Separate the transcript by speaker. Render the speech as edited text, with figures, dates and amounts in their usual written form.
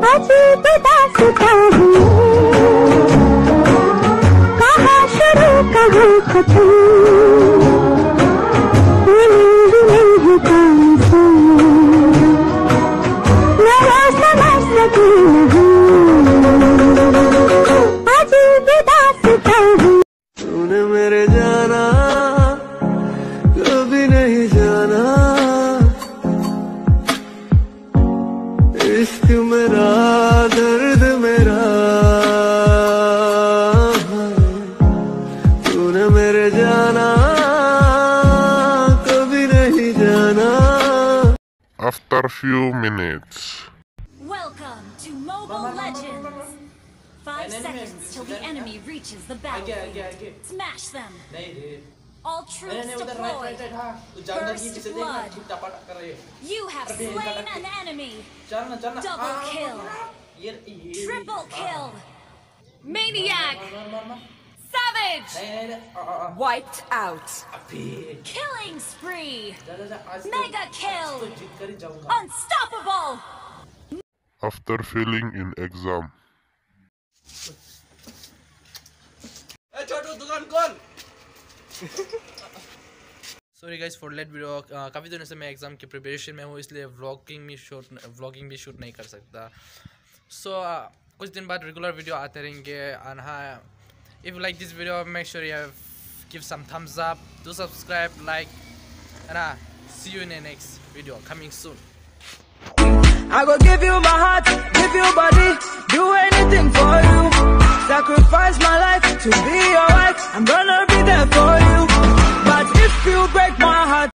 Speaker 1: अजीब दास्तां है, कहाँ शुरू कहाँ खत्म, मिलेंगी नहीं कौन से, न वो समझ सकी नहीं, अजीब दास्तां है।
Speaker 2: तूने मेरे जाना कभी नहीं जाना, इश्क मेरा दर्द मेरा, तूने मेरे जाना कभी नहीं जाना।
Speaker 3: After few minutes.
Speaker 4: Welcome to Mobile Legends. 5 seconds till the enemy reaches the battlefield. Smash them. All troops deployed. First blood. You have slain an enemy. Double kill. Triple kill. Maniac. Savage. Wiped out. Killing spree. Mega kill. Unstoppable.
Speaker 3: After failing in exam.
Speaker 5: Sorry guys for late video. काफ़ी दिनों से मैं exam की preparation में हूँ, इसलिए vlogging भी shoot नहीं कर सकता। सो कुछ दिन बाद रेगुलर वीडियो आते रहेंगे। एंड हाँ, if you like this video make sure you give some thumbs up, do subscribe, like, and हाँ, see you in the next video coming soon.
Speaker 6: I go give you my heart, give you body, do anything for you, sacrifice my life to be your wife, I'm gonna be there for you, but if you break my heart